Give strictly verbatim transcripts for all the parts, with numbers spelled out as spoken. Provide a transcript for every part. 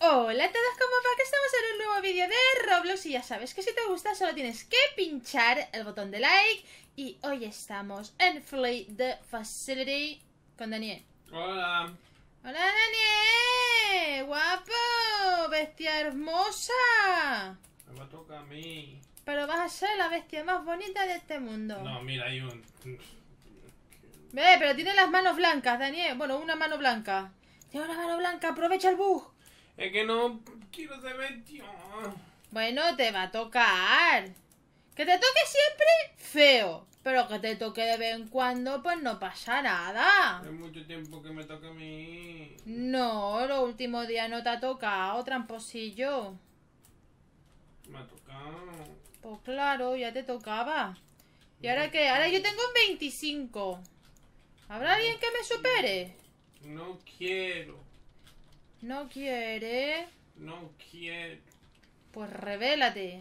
Hola a todos, ¿cómo va? Que estamos en un nuevo vídeo de Roblox y ya sabes que si te gusta solo tienes que pinchar el botón de like. Y hoy estamos en Flee the Facility con Daniel. Hola. Hola Daniel, guapo, bestia hermosa. Me va a tocar a mí. Pero vas a ser la bestia más bonita de este mundo. No, mira, hay un... Ve, pero tiene las manos blancas, Daniel. Bueno, una mano blanca. Tiene una mano blanca, aprovecha el bug. Es que no quiero ser bestia. Bueno, te va a tocar. Que te toque siempre feo. Pero que te toque de vez en cuando, pues no pasa nada. Hace mucho tiempo que me toca a mí. No, los últimos días no te ha tocado, tramposillo. Me ha tocado. Pues claro, ya te tocaba. ¿Y ahora qué? Ahora yo tengo un veinticinco. ¿Habrá alguien que me supere? No quiero. ¿No quiere? No quiero. Pues revélate.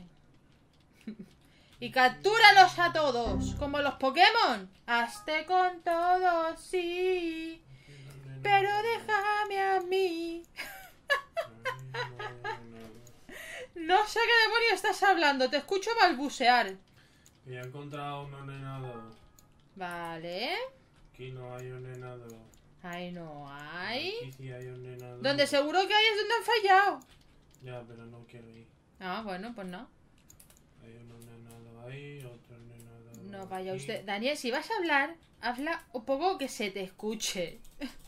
Y captúralos a todos, como los Pokémon. Hazte con todos, sí. Pero déjame a mí. No sé qué demonio estás hablando, te escucho balbucear. He encontrado un ordenador. Vale. Aquí no hay ordenador. Ahí no hay. Aquí sí hay ordenador. Donde seguro que hay es donde han fallado. Ya, pero no quiero ir. Ah, bueno, pues no. Hay un ordenador ahí, otro ordenador. No vaya aquí. usted. Daniel, si vas a hablar, habla un poco que se te escuche.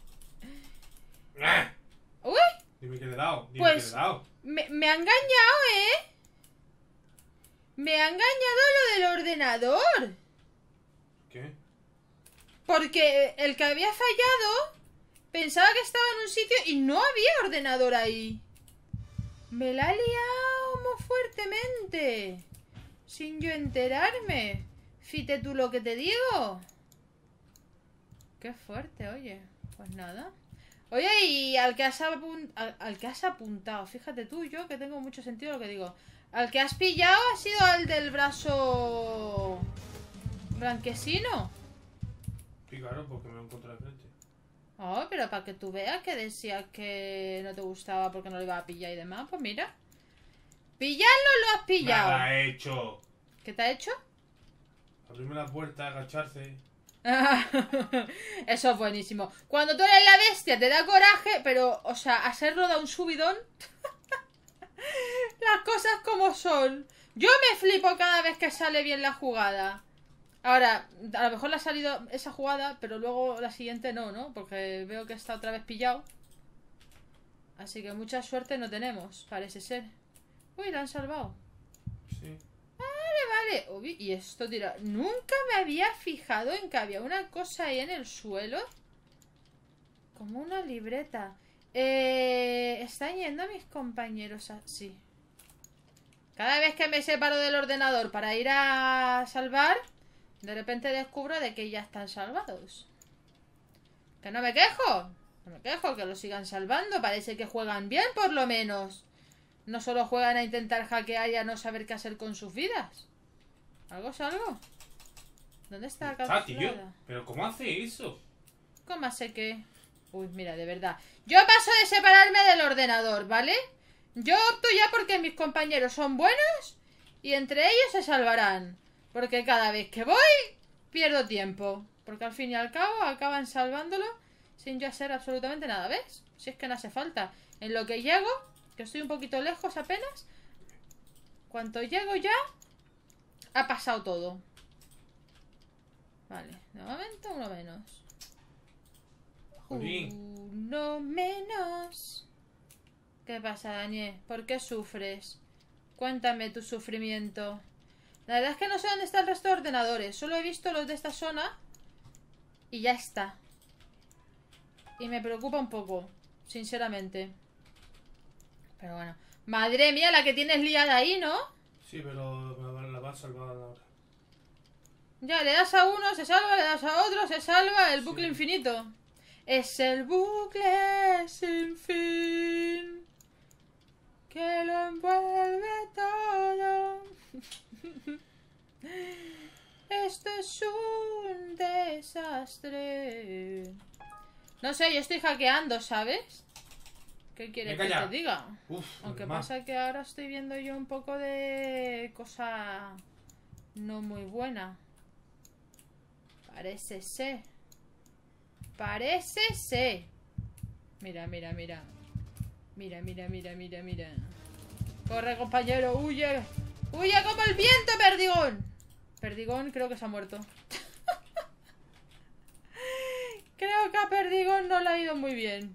¡Ah! ¡Uy! Dime que le he dado. Dime Pues- que le he dado. Me, me ha engañado, ¿eh? Me ha engañado lo del ordenador. ¿Qué? Porque el que había fallado pensaba que estaba en un sitio y no había ordenador ahí. Me la ha liado muy fuertemente. Sin yo enterarme. Fíjate tú lo que te digo. Qué fuerte, oye. Pues nada. Oye, y al que has, apun- al, al que has apuntado, fíjate tú, yo que tengo mucho sentido lo que digo. Al que has pillado ha sido al del brazo blanquecino. Sí, claro, porque me lo encontré de frente. Oh, pero para que tú veas que decías que no te gustaba porque no lo iba a pillar y demás, pues mira. Pillarlo lo has pillado. Nada he hecho. ¿Qué te ha hecho? Abrirme la puerta, agacharse. Eso es buenísimo. Cuando tú eres la bestia te da coraje, pero, o sea, hacerlo da un subidón. Las cosas como son. Yo me flipo cada vez que sale bien la jugada. Ahora, a lo mejor le ha salido esa jugada, pero luego la siguiente no, ¿no? Porque veo que está otra vez pillado. Así que mucha suerte no tenemos, parece ser. Uy, la han salvado. Sí. Vale, uy, y esto, tira. Nunca me había fijado en que había una cosa ahí en el suelo. Como una libreta. Eh, están yendo mis compañeros así. Cada vez que me separo del ordenador para ir a salvar, de repente descubro de que ya están salvados. Que no me quejo. No me quejo, que lo sigan salvando. Parece que juegan bien, por lo menos. No solo juegan a intentar hackear y a no saber qué hacer con sus vidas. ¿Algo es algo? ¿Dónde está la Ah, tío. capturada? ¿Pero cómo hace eso? ¿Cómo sé que? Uy, mira, de verdad. Yo paso de separarme del ordenador, ¿vale? Yo opto ya porque mis compañeros son buenos y entre ellos se salvarán. Porque cada vez que voy, pierdo tiempo. Porque al fin y al cabo acaban salvándolo sin yo hacer absolutamente nada, ¿ves? Si es que no hace falta. En lo que llego, que estoy un poquito lejos apenas, cuando llego ya, ha pasado todo. Vale, de momento uno menos. Jolín. Uno menos. ¿Qué pasa, Daniel? ¿Por qué sufres? Cuéntame tu sufrimiento. La verdad es que no sé dónde está el resto de ordenadores. Solo he visto los de esta zona y ya está. Y me preocupa un poco, sinceramente. Pero bueno. Madre mía, la que tienes liada ahí, ¿no? Sí, pero me la va a salvar ahora. Ya, le das a uno, se salva, le das a otro, se salva, el bucle Sí. infinito. Es el bucle sin fin que lo envuelve todo. Esto es un desastre. No sé, yo estoy hackeando, ¿sabes? ¿Qué quieres Venga que ya. te diga? Uf, Aunque normal. pasa que ahora estoy viendo yo un poco de cosa no muy buena. Parece ser. Parece ser. Mira, mira, mira. Mira, mira, mira, mira, mira. Corre, compañero, huye. Huye como el viento, Perdigón. Perdigón creo que se ha muerto. Creo que a Perdigón no le ha ido muy bien.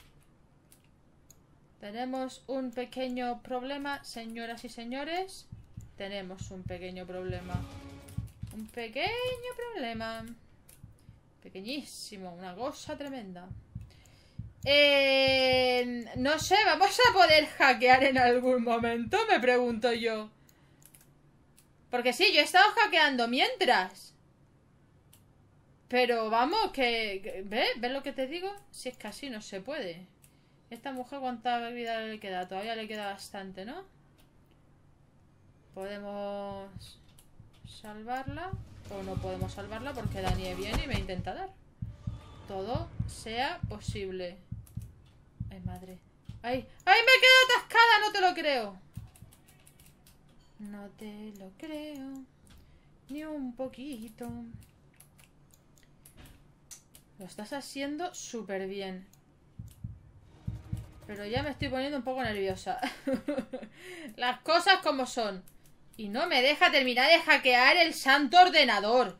Tenemos un pequeño problema, señoras y señores. Tenemos un pequeño problema. Un pequeño problema. Pequeñísimo, una cosa tremenda. Eh, no sé, ¿vamos a poder hackear en algún momento? Me pregunto yo. Porque sí, yo he estado hackeando mientras. Pero vamos, que... que ¿ves? ¿Ves lo que te digo? Si es que así no se puede. Esta mujer, ¿cuánta vida le queda? Todavía le queda bastante, ¿no? Podemos salvarla. O no podemos salvarla porque Dani viene y me intenta dar. Todo sea posible. Ay, madre. ¡Ay! ¡Ay, me quedo atascada! No te lo creo. No te lo creo. Ni un poquito. Lo estás haciendo súper bien. Pero ya me estoy poniendo un poco nerviosa. Las cosas como son. Y no me deja terminar de hackear el santo ordenador.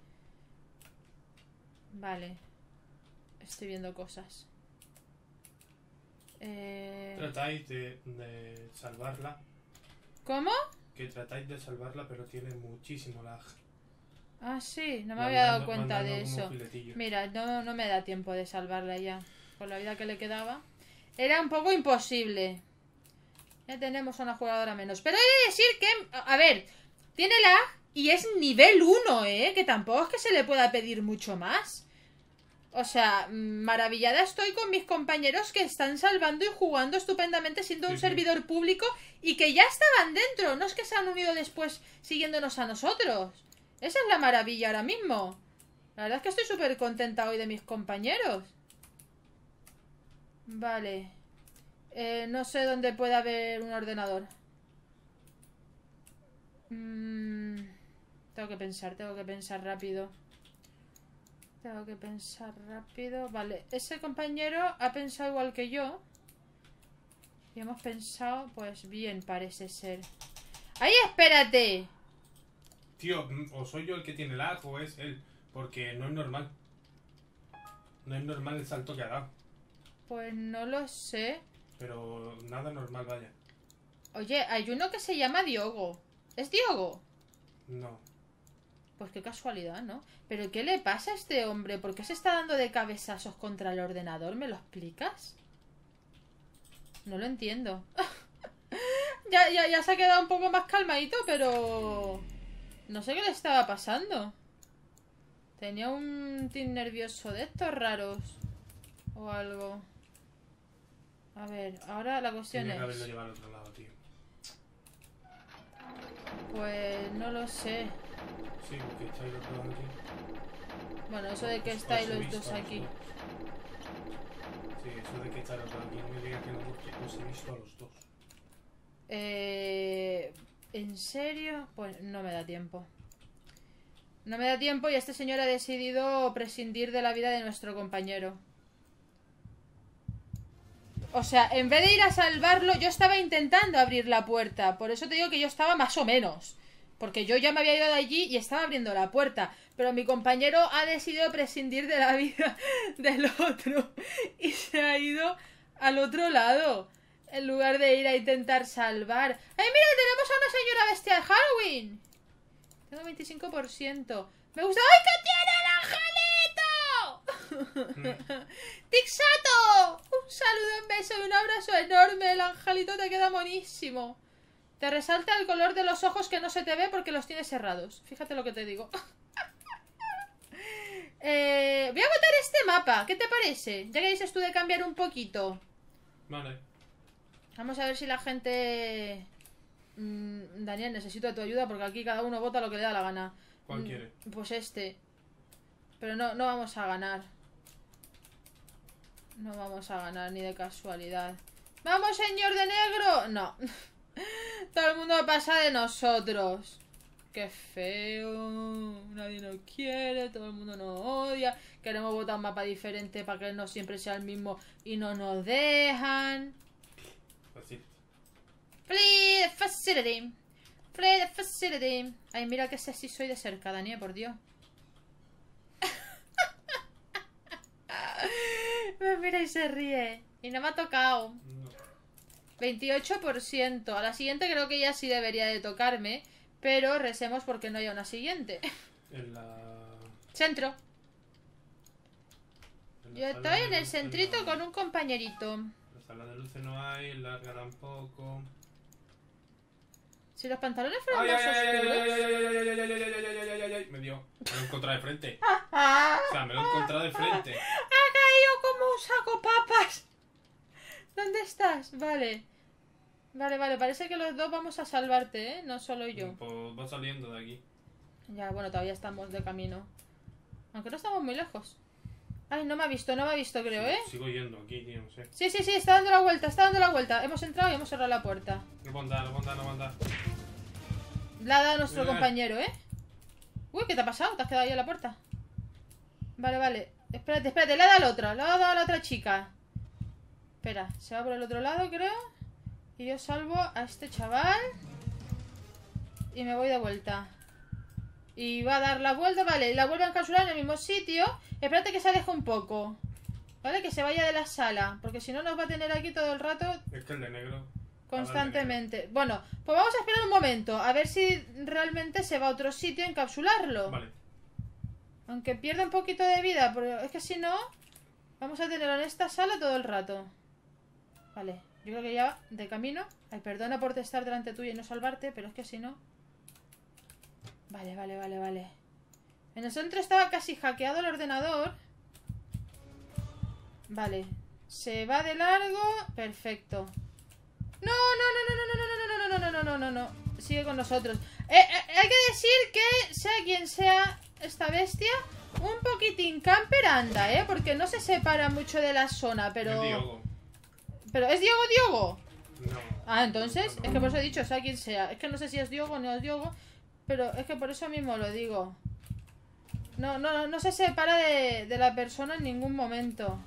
Vale. Estoy viendo cosas. Eh... Tratáis de, de salvarla. ¿Cómo? Que tratáis de salvarla, pero tiene muchísimo lag. Ah, sí, no me Mandando- había dado cuenta mandando de como eso. filetillo. Mira, no, no me da tiempo de salvarla ya. Con la vida que le quedaba. Era un poco imposible. Ya tenemos una jugadora menos. Pero he de decir que... A ver, tiene lag y es nivel uno, ¿eh? Que tampoco es que se le pueda pedir mucho más. O sea, maravillada estoy con mis compañeros que están salvando y jugando estupendamente siendo Sí, un sí. servidor público y que ya estaban dentro. No es que se han unido después siguiéndonos a nosotros. Esa es la maravilla ahora mismo. La verdad es que estoy súper contenta hoy de mis compañeros. Vale. Eh, no sé dónde puede haber un ordenador. Mm, tengo que pensar, tengo que pensar rápido. Tengo que pensar rápido. Vale, ese compañero ha pensado igual que yo. Y hemos pensado, pues bien, parece ser. ¡Ay, espérate! Tío, mm, o soy yo el que tiene lag o es él. Porque no es normal. No es normal el salto que ha dado. Pues no lo sé. Pero nada normal, vaya. Oye, hay uno que se llama Diogo. ¿Es Diogo? No. Pues qué casualidad, ¿no? ¿Pero qué le pasa a este hombre? ¿Por qué se está dando de cabezazos contra el ordenador? ¿Me lo explicas? No lo entiendo. ya, ya, ya se ha quedado un poco más calmadito, pero... No sé qué le estaba pasando. Tenía un tic nervioso de estos raros. O algo. A ver, ahora la cuestión Tenía que haberlo es... llevado al otro lado, tío. Pues no lo sé. Sí, porque estáis los dos aquí. Bueno, eso de que Os- estáis os he los visto dos a los aquí. dos. Sí, eso de que estáis los dos aquí. No me digas que no, porque os he visto a los dos. Eh... ¿En serio? Pues no me da tiempo. No me da tiempo y este señor ha decidido prescindir de la vida de nuestro compañero. O sea, en vez de ir a salvarlo, yo estaba intentando abrir la puerta. Por eso te digo que yo estaba más o menos. Porque yo ya me había ido de allí y estaba abriendo la puerta. Pero mi compañero ha decidido prescindir de la vida del otro. Y se ha ido al otro lado. En lugar de ir a intentar salvar. ¡Ay, mira! Tenemos a una señora bestia de Halloween. Tengo veinticinco por ciento. Me gusta... ¡Ay, que tiene el angelito! ¡Tixato! Un saludo, un beso y un abrazo enorme. El angelito te queda monísimo. Te resalta el color de los ojos que no se te ve porque los tienes cerrados. Fíjate lo que te digo. eh, voy a botar este mapa. ¿Qué te parece? Ya que dices tú de cambiar un poquito. Vale. Vamos a ver si la gente... Mm, Daniel, necesito de tu ayuda porque aquí cada uno vota lo que le da la gana. ¿Cuál Mm, quiere? Pues este. Pero no, no vamos a ganar. No vamos a ganar ni de casualidad. ¡Vamos, señor de negro! No. Todo el mundo pasa de nosotros. Qué feo. Nadie nos quiere, todo el mundo nos odia. Queremos votar un mapa diferente para que no siempre sea el mismo y no nos dejan. Fácil. Free the facility. Free the facility. Ay, mira que sexy soy de cerca, Daniel, por Dios. Me mira y se ríe. Y no me ha tocado. No. veintiocho por ciento. A la siguiente creo que ya sí debería de tocarme. Pero recemos porque no haya una siguiente. En la... Centro. en la Yo sala estoy de en el luces centrito no con hay. un compañerito. En la sala de luces no hay, en larga tampoco. Si los pantalones fueran Ay, más ay, ay, ay, oscuros. ay, ay, ay, ay, ay, ay, ay, ay, ay, ay, ay, ay, me dio. Me lo he encontrado de frente. O sea, me lo he encontrado de frente. ¡Ha caído como un saco papas! ¿Dónde estás? Vale. Vale, vale. Parece que los dos vamos a salvarte, ¿eh? No solo yo. Pues va saliendo de aquí. Ya, bueno, todavía estamos de camino. Aunque no estamos muy lejos. Ay, no me ha visto, no me ha visto, creo, ¿eh? Sigo yendo aquí, tío, no sé. Sí, sí, sí, está dando la vuelta, está dando la vuelta. Hemos entrado y hemos cerrado la puerta. No puedo andar, no puedo andar, no puedo andar. La ha dado nuestro Eh. compañero, ¿eh? Uy, ¿qué te ha pasado? ¿Te has quedado ahí en la puerta? Vale, vale. Espérate, espérate, le ha dado al otro. Le ha dado a la otra chica. Espera, se va por el otro lado, creo. Y yo salvo a este chaval. Y me voy de vuelta. Y va a dar la vuelta, vale. Y la vuelve a encapsular en el mismo sitio. Espérate que se aleje un poco. Vale, que se vaya de la sala. Porque si no nos va a tener aquí todo el rato Es que el de negro. constantemente. Bueno, pues vamos a esperar un momento. A ver si realmente se va a otro sitio a encapsularlo. Vale. Aunque pierda un poquito de vida. Pero es que si no, vamos a tenerlo en esta sala todo el rato. Vale, yo creo que ya de camino. Ay, perdona por estar delante tuyo y no salvarte, pero es que si no... Vale, vale, vale, vale. En el centro estaba casi hackeado el ordenador. Vale. Se va de largo. Perfecto. No, no, no, no, no, no, no, no, no, no, no, no, no, no. Sigue con nosotros. Eh, eh, hay que decir que, sea quien sea esta bestia, un poquitín camper anda, ¿eh? Porque no se separa mucho de la zona, pero... Es Diogo. ¿Pero es Diogo Diogo? No. Ah, entonces, No, no. es que por eso he dicho, sea quien sea. Es que no sé si es Diogo o no es Diogo, pero es que por eso mismo lo digo. No, no, no, no se separa de, de la persona en ningún momento.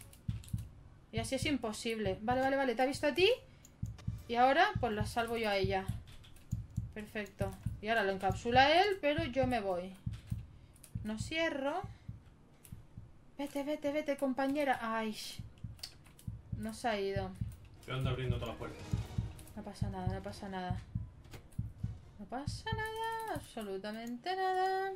Y así es imposible. Vale, vale, vale, te ha visto a ti. Y ahora, pues la salvo yo a ella. Perfecto. Y ahora lo encapsula él, pero yo me voy. No cierro. Vete, vete, vete, compañera. Ay. No se ha ido. Yo ando abriendo todas las puertas. No pasa nada, no pasa nada. No pasa nada, absolutamente nada.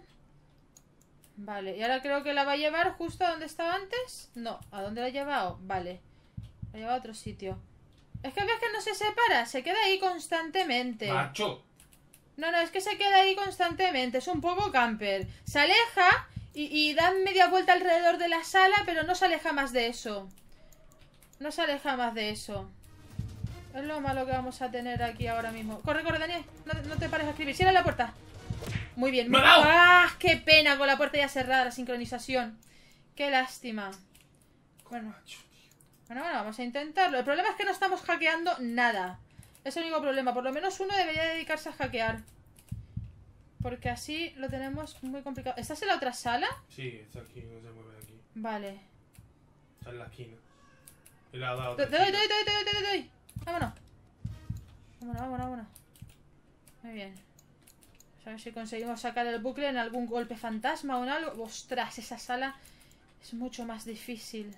Vale, y ahora creo que la va a llevar justo a donde estaba antes. No, ¿a dónde la ha llevado? Vale. La ha llevado a otro sitio. Es que ves que no se separa, se queda ahí constantemente. ¡Macho! No, no, es que se queda ahí constantemente. Es un poco camper. Se aleja y, y da media vuelta alrededor de la sala, pero no se aleja más de eso. No se aleja más de eso. Es lo malo que vamos a tener aquí ahora mismo. Corre, corre, Daniel. No, no te pares a escribir. Cierra la puerta. Muy bien. ¡Me ha dado! ¡Ah! ¡Qué pena! Con la puerta ya cerrada, la sincronización. ¡Qué lástima! Bueno. Bueno, bueno, vamos a intentarlo. El problema es que no estamos hackeando nada. Es el único problema. Por lo menos uno debería dedicarse a hackear. Porque así lo tenemos muy complicado. ¿Estás en la otra sala? Sí, está aquí, no se mueve de aquí. Vale. Está en la esquina. Y le ha dado Te otra te doy, te chica. doy, te doy, te doy, te doy. Vámonos. Vámonos, vámonos, vámonos. Muy bien. A ver si conseguimos sacar el bucle en algún golpe fantasma o en algo. Ostras, esa sala es mucho más difícil.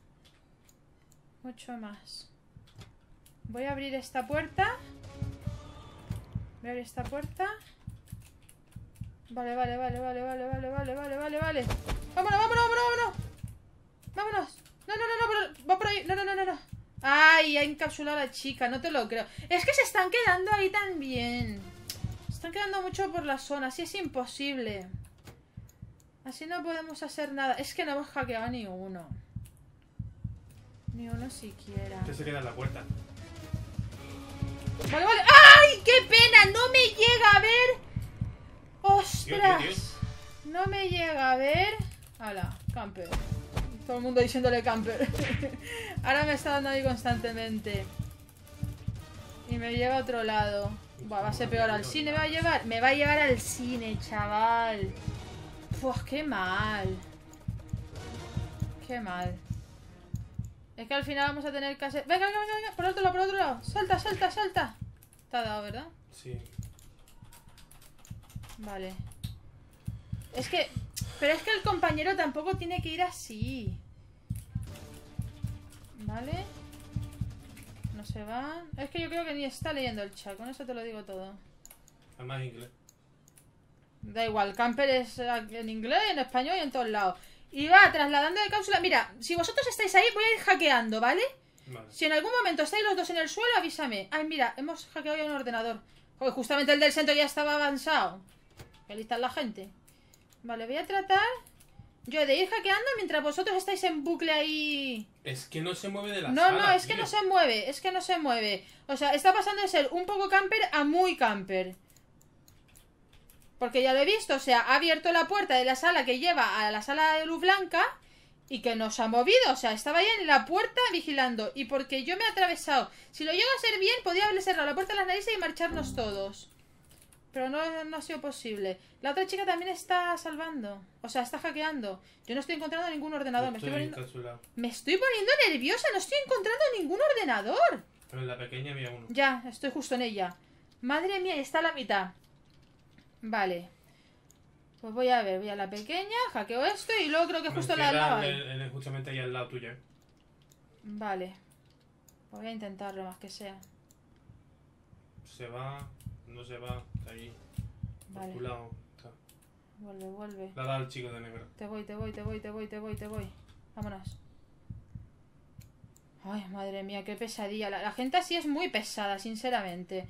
Mucho más. Voy a abrir esta puerta. Voy a abrir esta puerta. Vale, vale, vale, vale, vale, vale, vale, vale, vale, vale. Vámonos, vámonos, vámonos, vámonos. Vámonos. No, no, no, no, pero va por ahí. No, no, no, no, no. Ay, ha encapsulado a la chica, no te lo creo. Es que se están quedando ahí también. Se están quedando mucho por la zona, así es imposible. Así no podemos hacer nada. Es que no hemos hackeado ni uno. Ni uno siquiera. Que se queda en la puerta. Vale, vale. ¡Ay! ¡Qué pena! No me llega a ver. ¡Ostras! Tío, tío, tío. No me llega a ver. Hala, camper. Todo el mundo diciéndole camper. Ahora me está dando ahí constantemente. Y me lleva a otro lado. Buah, va a ser peor. ¿Al cine me va a llevar? Me va a llevar al cine, chaval. Pues qué mal. Qué mal. Es que al final vamos a tener que hacer... Venga, venga, venga, venga. Por otro lado, por otro lado. Salta, salta, salta. Te ha dado, ¿verdad? Sí. Vale. Es que... Pero es que el compañero tampoco tiene que ir así. Vale. No se van. Es que yo creo que ni está leyendo el chat. Con eso te lo digo todo. Además inglés. Da igual, camper es en inglés, en español y en todos lados. Y va trasladando de cápsula. Mira, si vosotros estáis ahí, voy a ir hackeando, ¿vale? Vale. Si en algún momento estáis los dos en el suelo, avísame. Ay, mira, hemos hackeado ya un ordenador. Joder, justamente el del centro ya estaba avanzado. Qué lista es la gente. Vale, voy a tratar yo de ir hackeando mientras vosotros estáis en bucle ahí. Es que no se mueve de la No, sala, no, es tío. que no se mueve, es que no se mueve. O sea, está pasando de ser un poco camper a muy camper. Porque ya lo he visto, o sea, ha abierto la puerta de la sala que lleva a la sala de luz blanca y que no se ha movido. O sea, estaba ahí en la puerta vigilando. Y porque yo me he atravesado. Si lo llego a hacer bien, podría haberle cerrado la puerta a las narices y marcharnos todos. Pero no, no ha sido posible. La otra chica también está salvando. O sea, está hackeando. Yo no estoy encontrando ningún ordenador. Me estoy, poniendo... me estoy poniendo nerviosa. No estoy encontrando ningún ordenador. Pero en la pequeña había uno. Ya, estoy justo en ella. Madre mía, está a la mitad. Vale. Pues voy a ver. Voy a la pequeña, hackeo esto y luego creo que Me justo la al lado. el, el, el, justamente ahí al lado tuyo. ¿Eh? Vale. Pues voy a intentarlo más que sea. Se va... No se va, está ahí. Vale. Por tu lado. Está. Vuelve, vuelve. La da al chico de negro. Te voy, te voy, te voy, te voy, te voy, te voy. Vámonos. Ay, madre mía, qué pesadilla. La, la gente así es muy pesada, sinceramente.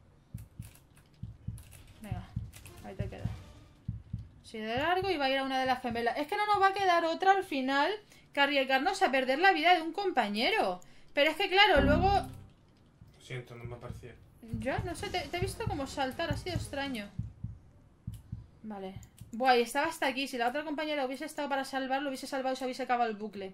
Venga, ahí te queda. Si de largo y va a ir a una de las gemelas. Es que no nos va a quedar otra al final que arriesgarnos a perder la vida de un compañero. Pero es que claro, luego... Lo siento, no me parecía. Yo, no sé, te, te he visto como saltar, ha sido extraño. Vale. Buah, y estaba hasta aquí. Si la otra compañera hubiese estado para salvarlo, hubiese salvado y se hubiese acabado el bucle.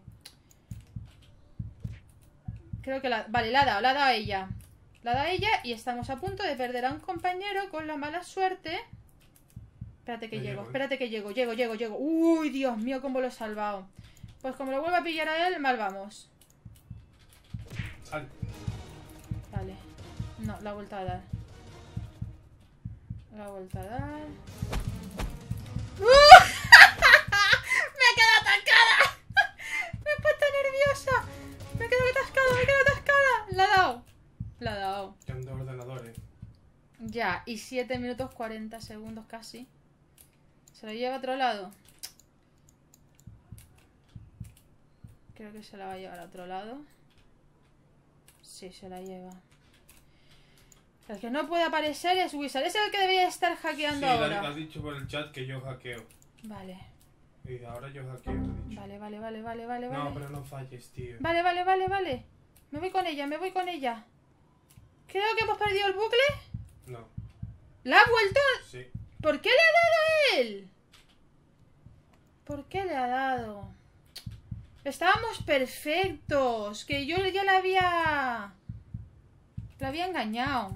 Creo que la... Vale, la ha dado, la ha dado a ella. La ha dado a ella y estamos a punto de perder a un compañero con la mala suerte. Espérate que Me llego, llego, ¿eh? espérate que llego, llego, llego, llego. Uy, Dios mío, cómo lo he salvado. Pues como lo vuelva a pillar a él, mal vamos. Sal. Vale. No, la ha vuelto a dar. La ha vuelto a dar. ¡Uh! ¡Me he quedado atascada! Me he puesto nerviosa. Me he quedado atascada, me he quedado atascada. La ha dado. La ha dado. Que ando ordenadores. Ya, y siete minutos cuarenta segundos casi. ¿Se lo lleva a otro lado? Creo que se la va a llevar a otro lado. Sí, se la lleva. El que no puede aparecer es Wizard. Es el que debería estar hackeando sí, ahora. Sí, has dicho por el chat que yo hackeo. Vale. Y ahora yo hackeo, te he dicho. Vale, vale, vale, vale, vale, No, vale. pero no falles, tío. Vale, vale, vale, vale. Me voy con ella, me voy con ella. Creo que hemos perdido el bucle. No. ¿La ha vuelto? Sí. ¿Por qué le ha dado a él? ¿Por qué le ha dado? Estábamos perfectos. Que yo ya la había... La había engañado.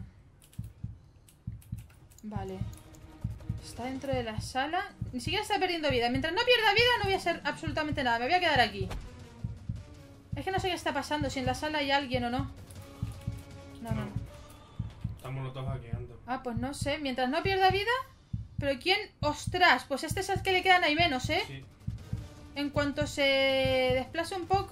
Vale. Está dentro de la sala. Ni siquiera está perdiendo vida. Mientras no pierda vida no voy a hacer absolutamente nada. Me voy a quedar aquí. Es que no sé qué está pasando. Si en la sala hay alguien o no. No, no, no. Estamos los dos hackeando. Ah, pues no sé. Mientras no pierda vida... ¿Pero quién? ¡Ostras! Pues este es el que le quedan ahí menos, ¿eh? Sí. En cuanto se desplace un poco...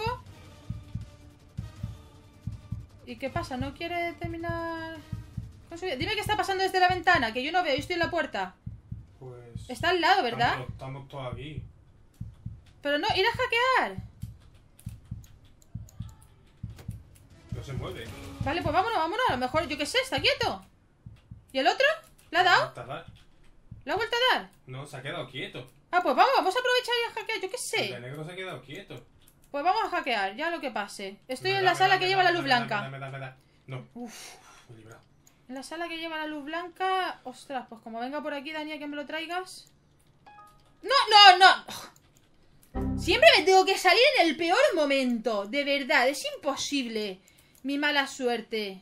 ¿Y qué pasa? ¿No quiere terminar con su vida? Dime qué está pasando desde la ventana, que yo no veo, yo estoy en la puerta. Pues... Está al lado, ¿verdad? Estamos, estamos todos aquí. Pero no, ir a hackear. No se mueve. Vale, pues vámonos, vámonos. A lo mejor, yo qué sé, está quieto. ¿Y el otro? ¿Le ha dado? ¿Le ha vuelto a dar? No, se ha quedado quieto. Ah, pues vamos, vamos a aprovechar y a hackear, yo qué sé. El de negro se ha quedado quieto. Pues vamos a hackear, ya lo que pase. Estoy Me en da, la me sala da, que me lleva da, la luz me da, blanca. me da, me da, me da. No. Uf. Me he librado. En la sala que lleva la luz blanca... Ostras, pues como venga por aquí, Dani, que me lo traigas... ¡No, no, no! Siempre me tengo que salir en el peor momento. De verdad, es imposible. Mi mala suerte.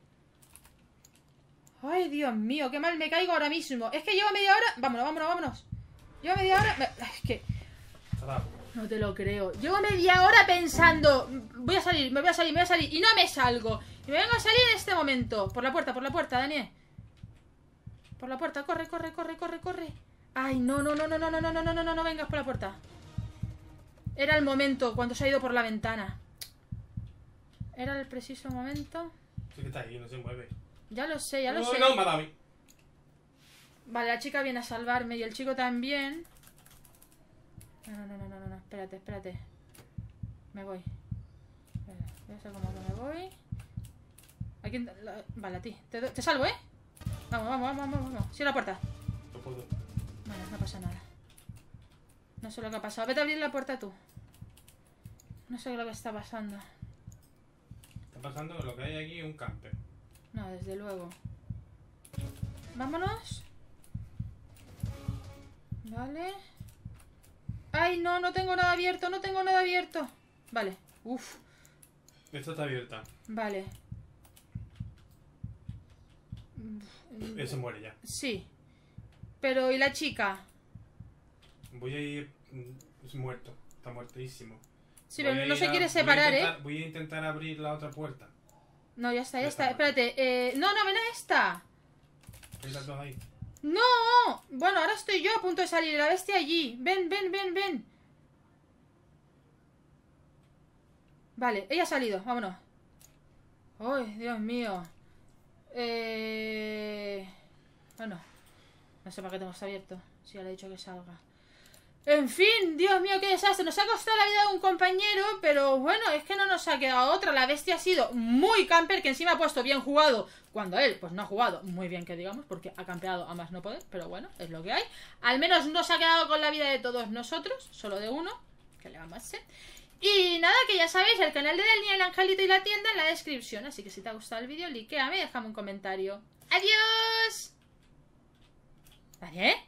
Ay, Dios mío, qué mal me caigo ahora mismo. Es que llevo media hora... Vámonos, vámonos, vámonos. Llevo media hora... Es que... No te lo creo. Llevo media hora pensando... Voy a salir, me voy a salir, me voy a salir. Y no me salgo. Y me vengo a salir en este momento. Por la puerta, por la puerta, Daniel. Por la puerta, corre, corre, corre, corre, corre. Ay, no, no, no, no, no, no, no, no, no, no, no vengas por la puerta. Era el momento cuando se ha ido por la ventana. Era el preciso momento. Sí que está ahí, no se mueve. Ya lo sé, ya lo no, sé. No, madame. Vale, la chica viene a salvarme y el chico también. No, no, no, no, no, no, espérate, espérate. Me voy. Espera, voy a hacer como que me voy. ¿A quién? La... Vale, a ti. Te, te salvo, ¿eh? Vamos, vamos, vamos, vamos, vamos. Cierra la puerta. No puedo. Bueno, no pasa nada. No sé lo que ha pasado. Vete a abrir la puerta tú. No sé lo que está pasando. Está pasando lo que hay aquí, un camper. No, desde luego. Vámonos. Vale. Ay, no, no tengo nada abierto, no tengo nada abierto. Vale, uff. Esta está abierta. Vale. Él se muere ya. Sí. Pero, ¿y la chica? Voy a ir... Es muerto, está muertísimo. Sí, Voy pero a no ir se a- quiere voy a separar, intentar- ¿eh? Voy a intentar abrir la otra puerta. No, ya está, ya Ya está. está. Espérate, eh... No, no, ven a esta. Hay las dos ahí. ¡No! Bueno, ahora estoy yo a punto de salir. La bestia allí. Ven, ven, ven, ven. Vale, ella ha salido. Vámonos. ¡Ay, Dios mío! Eh... Bueno. No sé para qué tengo esto abierto. Si ya le he dicho que salga. En fin, Dios mío, qué desastre. Nos ha costado la vida de un compañero, pero bueno, es que no nos ha quedado otra. La bestia ha sido muy camper, que encima ha puesto bien jugado, cuando él, pues no ha jugado muy bien, que digamos, porque ha campeado a más no poder, pero bueno, es lo que hay. Al menos no se ha quedado con la vida de todos nosotros, solo de uno, que le vamos a hacer. Y nada, que ya sabéis, el canal de Dani, el Angelito y la tienda en la descripción. Así que si te ha gustado el vídeo, likeame y déjame un comentario. ¡Adiós! ¿Daniel?